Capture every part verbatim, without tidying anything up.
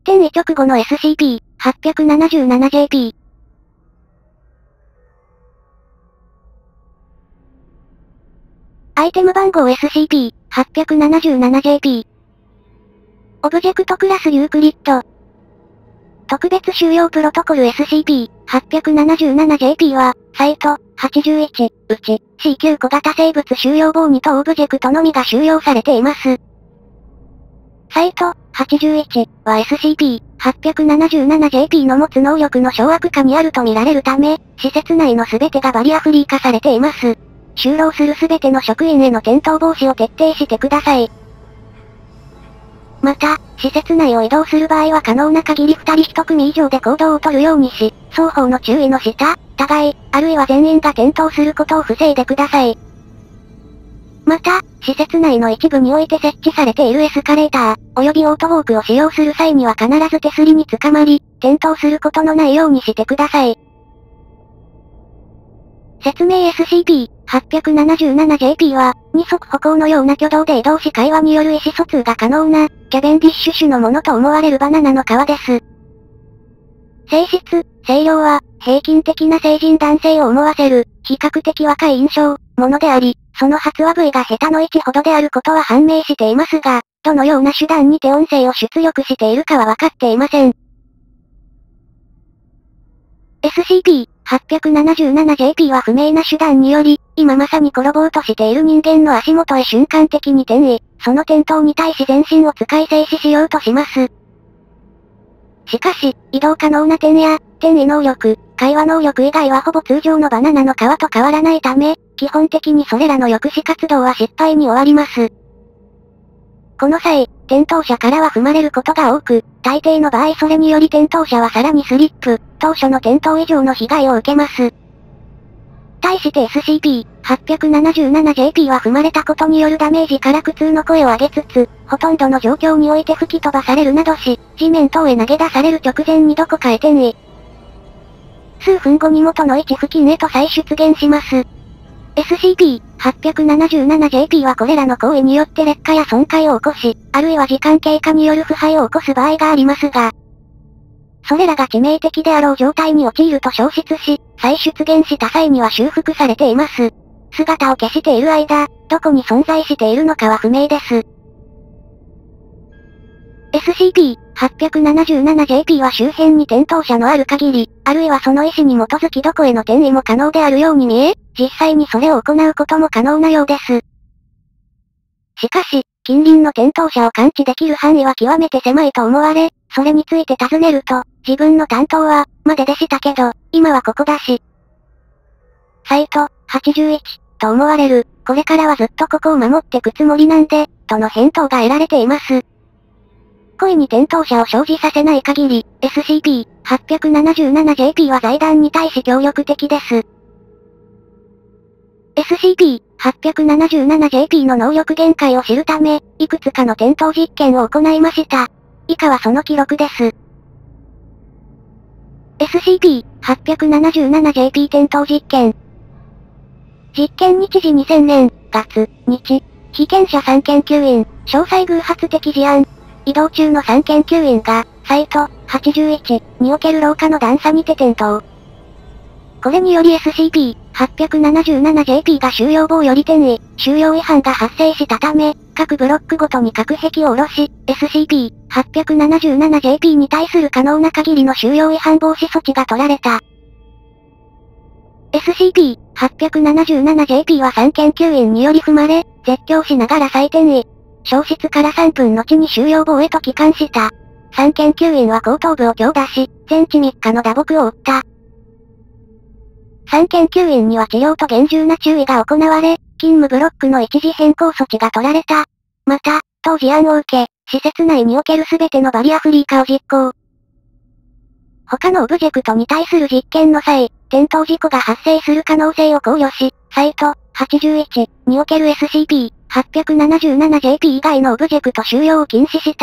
転移直後の エスシーピーはちななななジェーピー。アイテム番号 エスシーピーはちなななジェーピー。オブジェクトクラスユークリッド。特別収容プロトコル エスシーピーはちなななジェーピー は、サイトはちじゅういち、うち シーきゅう 小型生物収容棒にとオブジェクトのみが収容されています。サイトはちじゅういちは エスシーピーはちなななジェーピー の持つ能力の掌握下にあると見られるため、施設内の全てがバリアフリー化されています。就労する全ての職員への転倒防止を徹底してください。また、施設内を移動する場合は可能な限りふたりいち組以上で行動をとるようにし、双方の注意の下、互い、あるいは全員が転倒することを防いでください。また、施設内の一部において設置されているエスカレーター、及びオートウォークを使用する際には必ず手すりにつかまり、転倒することのないようにしてください。説明 エスシーピーはちなななジェーピー は、二足歩行のような挙動で移動し会話による意思疎通が可能な、キャベンディッシュ種のものと思われるバナナの皮です。性質、声量は、平均的な成人男性を思わせる、比較的若い印象、ものであり、その発話部位が下手のいちほどであることは判明していますが、どのような手段にて音声を出力しているかは分かっていません。エスシーピーはちなななジェーピー は不明な手段により、今まさに転ぼうとしている人間の足元へ瞬間的に転移、その転倒に対し全身を使い静止しようとします。しかし、移動可能な点や、転移能力、会話能力以外はほぼ通常のバナナの皮と変わらないため、基本的にそれらの抑止活動は失敗に終わります。この際、転倒者からは踏まれることが多く、大抵の場合それにより転倒者はさらにスリップ、当初の転倒以上の被害を受けます。対して エスシーピーはちなななジェーピー は踏まれたことによるダメージから苦痛の声を上げつつ、ほとんどの状況において吹き飛ばされるなどし、地面等へ投げ出される直前にどこかへ転移。数分後に元の位置付近へと再出現します。エスシーピーはちなななジェーピー はこれらの行為によって劣化や損壊を起こし、あるいは時間経過による腐敗を起こす場合がありますが、それらが致命的であろう状態に陥ると消失し、再出現した際には修復されています。姿を消している間、どこに存在しているのかは不明です。エスシーピーはちなななジェーピー は周辺に転倒者のある限り、あるいはその意思に基づきどこへの転移も可能であるように見え、実際にそれを行うことも可能なようです。しかし、近隣の転倒者を感知できる範囲は極めて狭いと思われ、それについて尋ねると、自分の担当は、まででしたけど、今はここだし。サイト、はちじゅういち、と思われる、これからはずっとここを守ってくつもりなんで、との返答が得られています。故意に転倒者を生じさせない限り、エスシーピーはちなななジェーピー は財団に対し協力的です。エスシーピーはちなななジェーピー の能力限界を知るため、いくつかの転倒実験を行いました。以下はその記録です。エスシーピーはちなななジェーピー 転倒実験。実験日時にせんねん、月、日。被験者さん研究員、詳細偶発的事案。移動中のさん研究員が、サイト、はちじゅういち、における廊下の段差にて転倒。これにより エスシーピーはちなななジェーピー が収容棒より転移、収容違反が発生したため、各ブロックごとに隔壁を下ろし、エスシーピーはちなななジェーピー に対する可能な限りの収容違反防止措置が取られた。エスシーピーはちなななジェーピー はさん研究員により踏まれ、絶叫しながら再転移。消失からさんぷん後に収容棒へと帰還した。さん研究員は後頭部を強打し、全治みっかの打撲を負った。さん研究員には治療と厳重な注意が行われ、勤務ブロックの一時変更措置が取られた。また、当事案を受け、施設内におけるすべてのバリアフリー化を実行。他のオブジェクトに対する実験の際、転倒事故が発生する可能性を考慮し、サイト、はちじゅういち、における エスシーピーはちなななジェーピー 以外のオブジェクト収容を禁止した。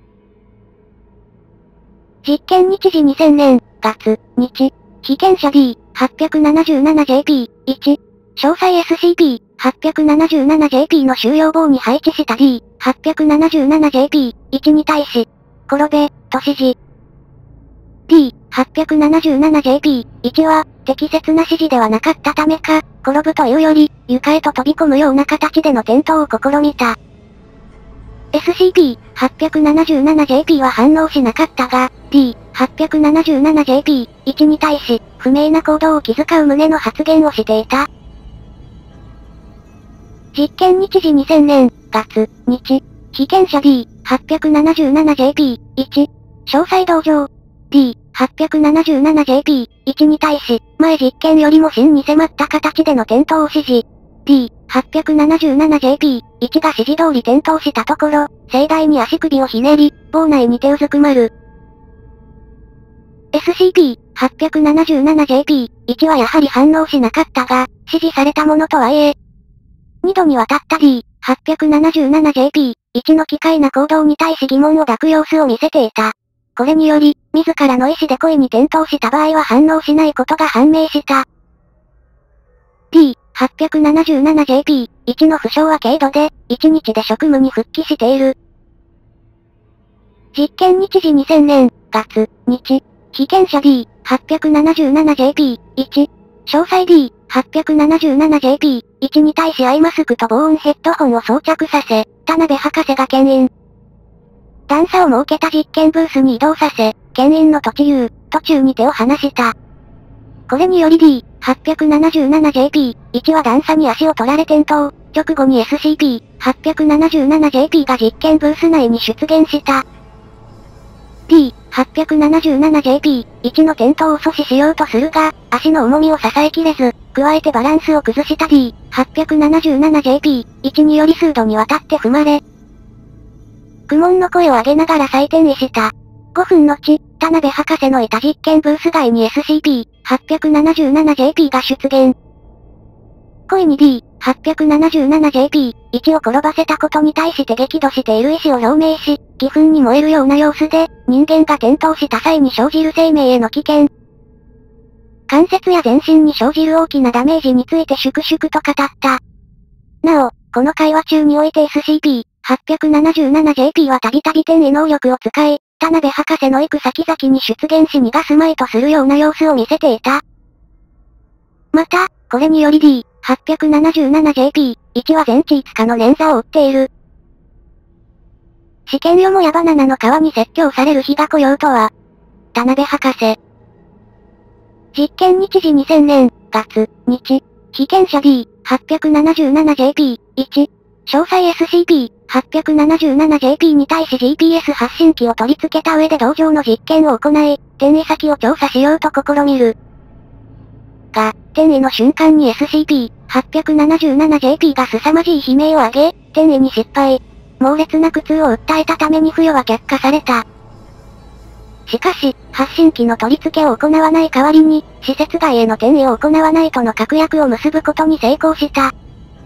実験日時にせんねん、月、日。被験者 ディーはちなななジェーピーいち。詳細 エスシーピーはちなななジェーピー の収容棒に配置した ディーはちなななジェーピーいち に対し、 転べ、と指示。ディーはちなななジェーピーいち は、適切な指示ではなかったためか、転ぶというより、床へと飛び込むような形での転倒を試みた。エスシーピーはちなななジェーピー は反応しなかったが、ディーはちなななジェーピーいち に対し、不明な行動を気遣う旨の発言をしていた。実験日時にせんねん、月、日。被験者 ディーはちなななジェーピーいち。詳細同乗。ディーはちなななジェーピーいち に対し、前実験よりも真に迫った形での転倒を指示。ディーはちなななジェーピーいち が指示通り転倒したところ、盛大に足首をひねり、房内に手うずくまる。エスシーピーはちなななジェーピーいち はやはり反応しなかったが、指示されたものとはいえ、にどにわたった ディーはちなななジェーピーいち の奇怪な行動に対し疑問を抱く様子を見せていた。これにより、自らの意思で故意に転倒した場合は反応しないことが判明した。ディーはちなななジェーピーいち の負傷は軽度で、いちにちで職務に復帰している。実験日時にせんねん、月、日。被験者 ディーはちなななジェーピーいち。詳細 ディーはちなななジェーピーいち に対しアイマスクと防音ヘッドホンを装着させ、田辺博士が牽引。段差を設けた実験ブースに移動させ、牽引の途中、途中に手を離した。これにより ディーはちなななジェーピーいち は段差に足を取られ転倒、直後に エスシーピーはちなななジェーピー が実験ブース内に出現した。ディーはちなななジェーピーいち の転倒を阻止しようとするが、足の重みを支えきれず、加えてバランスを崩した ディーはちなななジェーピーいち により数度にわたって踏まれ、苦悶の声を上げながら再転移した。ごふん後、田辺博士のいた実験ブース外に エスシーピーはちなななジェーピー が出現。故意に ディーはちなななジェーピーいち を転ばせたことに対して激怒している意思を表明し、義憤に燃えるような様子で、人間が転倒した際に生じる生命への危険。関節や全身に生じる大きなダメージについて粛々と語った。なお、この会話中において エスシーピーはちなななジェーピー はたびたび転移能力を使い、田辺博士の行く先々に出現し逃がすまいとするような様子を見せていた。また、これにより ディーはちなななジェーピーいち は全治いつかの捻挫を負っている。試験よもやバナナの皮に説教される日が来ようとは。田辺博士。実験日時にせんねん、月、日。被験者 ディーはちなななジェーピーいち。詳細 エスシーピーはちなななジェーピー に対し ジーピーエス 発信機を取り付けた上で同様の実験を行い、転移先を調査しようと試みる。が、転移の瞬間に エスシーピーはちなななジェーピー が凄まじい悲鳴を上げ、転移に失敗。猛烈な苦痛を訴えたために付与は却下された。しかし、発信機の取り付けを行わない代わりに、施設外への転移を行わないとの確約を結ぶことに成功した。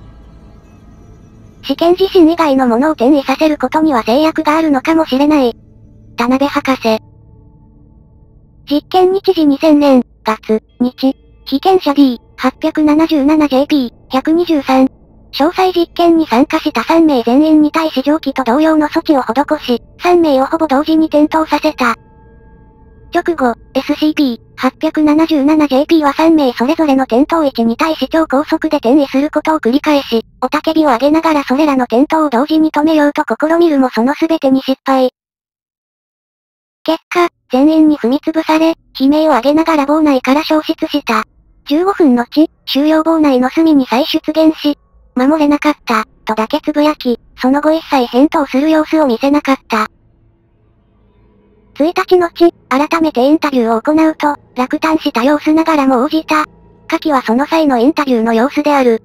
試験自身以外のものを転移させることには制約があるのかもしれない。田辺博士。実験日時にせんねん、月、日。被験者 ディーはちなななジェーピーひゃくにじゅうさん。詳細実験に参加したさんめい全員に対し上記と同様の措置を施し、さんめいをほぼ同時に転倒させた。直後、エスシーピーはちなななジェーピー はさんめいそれぞれの転倒位置に対し超高速で転移することを繰り返し、雄たけびを上げながらそれらの転倒を同時に止めようと試みるもその全てに失敗。結果、全員に踏みつぶされ、悲鳴を上げながら房内から消失した。じゅうごふん後、収容房内の隅に再出現し、守れなかった、とだけつぶやき、その後一切返答する様子を見せなかった。ついたち後、改めてインタビューを行うと、落胆した様子ながらも応じた。下記はその際のインタビューの様子である。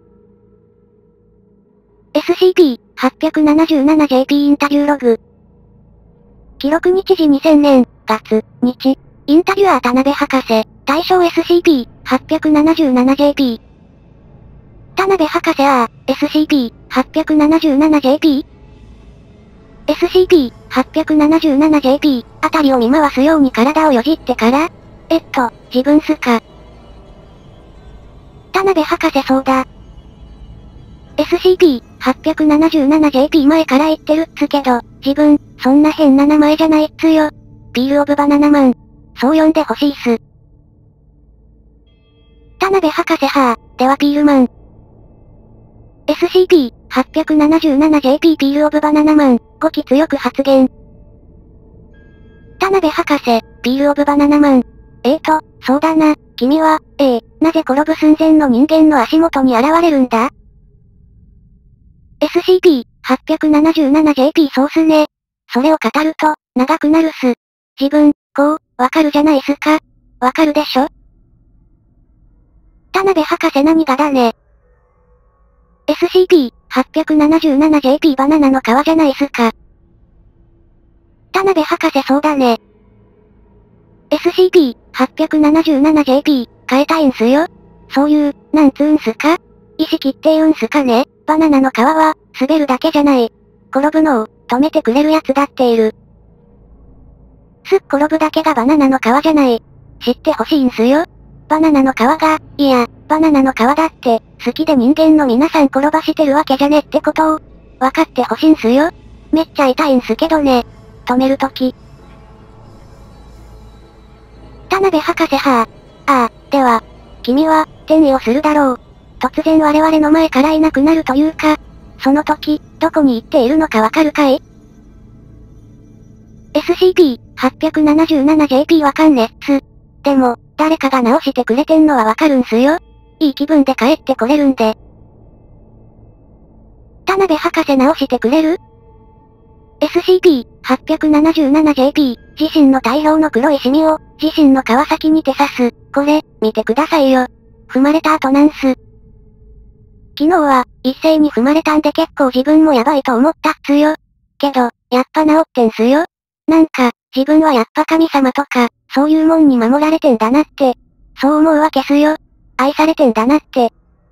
エスシーピーはちなななジェーピー インタビューログ。記録日時にせんねん、月、日。インタビュアー田辺博士、対象 エスシーピーはちなななジェーピー。田辺博士あー、エスシーピーはちなななジェーピー エスシーピーはちなななジェーピー あたりを見回すように体をよじってから、えっと、自分すか。田辺博士そうだ。エスシーピーはちなななジェーピー 前から言ってるっつけど、 自分、そんな変な名前じゃないっつよ。ピールオブバナナマン。そう呼んでほしいっす。田辺博士はぁ、ではピールマン。エスシーピーはちななななジェーピー ピールオブバナナマン、語気強く発言。田辺博士、ピールオブバナナマン。えーと、そうだな、君は、ええー、なぜ転ぶ寸前の人間の足元に現れるんだ？ エスシーピーはちなななジェーピー そうすね。それを語ると、長くなるす。自分、こう、わかるじゃないすか。わかるでしょ？田辺博士何がだね。エスシーピーはちなななジェーピー バナナの皮じゃないすか。田辺博士そうだね。エスシーピーはちなななジェーピー 変えたいんすよ。そういう、なんつうんすか？意識って言うんすかね。バナナの皮は、滑るだけじゃない。転ぶのを、止めてくれるやつだっている。すっ転ぶだけがバナナの皮じゃない。知ってほしいんすよ。バナナの皮が、いや、バナナの皮だって、好きで人間の皆さん転ばしてるわけじゃねってことを、分かってほしいんすよ。めっちゃ痛いんすけどね。止めるとき。田辺博士はぁ。ああ、では、君は、転移をするだろう。突然我々の前からいなくなるというか、その時、どこに行っているのかわかるかい？ エスシーピーはちななななジェーピー わかんねっつ。でも、誰かが直してくれてんのはわかるんすよ。いい気分で帰ってこれるんで。田辺博士直してくれる？ エスシーピーはちななななジェーピー、自身の体表の黒いシミを、自身の川先にて刺す。これ、見てくださいよ。踏まれた後なんす。昨日は、一斉に踏まれたんで結構自分もやばいと思ったっつよ。けど、やっぱ治ってんすよ。なんか、自分はやっぱ神様とか、そういうもんに守られてんだなって。そう思うわけすよ。愛されてんだなって。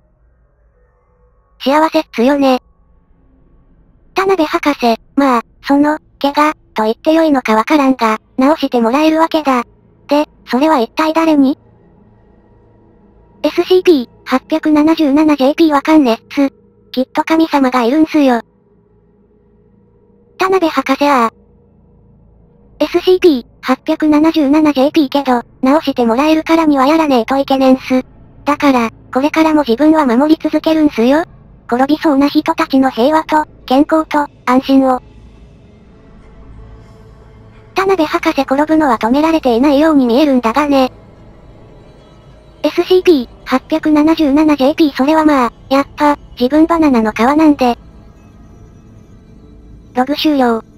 幸せっつよね。田辺博士、まあ、その、怪我、と言って良いのかわからんが、治してもらえるわけだ。で、それは一体誰に？ エスシーピーはちななななジェーピー わかんねっつ。きっと神様がいるんすよ。田辺博士ああ。エスシーピーはちななななジェーピー けど、直してもらえるからにはやらねえといけねんす。だから、これからも自分は守り続けるんすよ。転びそうな人たちの平和と、健康と、安心を。田辺博士転ぶのは止められていないように見えるんだがね。エスシーピーはちななななジェーピー それはまあ、やっぱ、自分バナナの皮なんで。ログ終了。